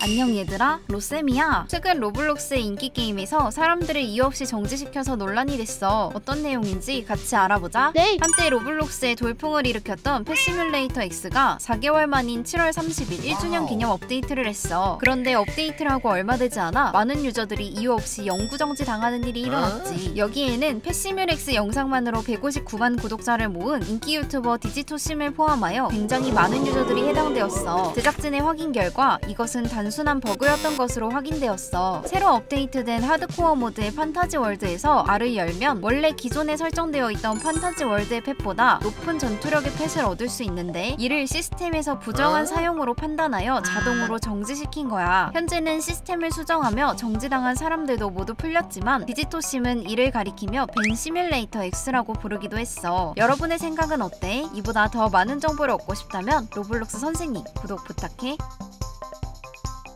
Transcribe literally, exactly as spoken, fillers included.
안녕 얘들아, 로쌤이야. 최근 로블록스의 인기 게임에서 사람들을 이유 없이 정지시켜서 논란이 됐어. 어떤 내용인지 같이 알아보자. 네. 한때 로블록스의 돌풍을 일으켰던 펫시뮬레이터 X가 사 개월 만인 칠월 삼십일 일 주년 기념 업데이트를 했어. 그런데 업데이트를 하고 얼마 되지 않아 많은 유저들이 이유 없이 영구 정지 당하는 일이 일어났지. 여기에는 펫시뮬X 영상만으로 백오십구만 구독자를 모은 인기 유튜버 디지토심을 포함하여 굉장히 많은 유저들이 해당되었어. 제작진의 확인 결과 이것은 단순한 버그였던 것으로 확인되었어. 새로 업데이트된 하드코어 모드의 판타지 월드에서 R을 열면 원래 기존에 설정되어 있던 판타지 월드의 펫보다 높은 전투력의 펫을 얻을 수 있는데 이를 시스템에서 부정한 사용으로 판단하여 자동으로 정지시킨 거야. 현재는 시스템을 수정하며 정지당한 사람들도 모두 풀렸지만 디지토심은 이를 가리키며 벤 시뮬레이터 X라고 부르기도 했어. 여러분의 생각은 어때? 이보다 더 많은 정보를 얻고 싶다면 로블록스 선생님 구독 부탁해.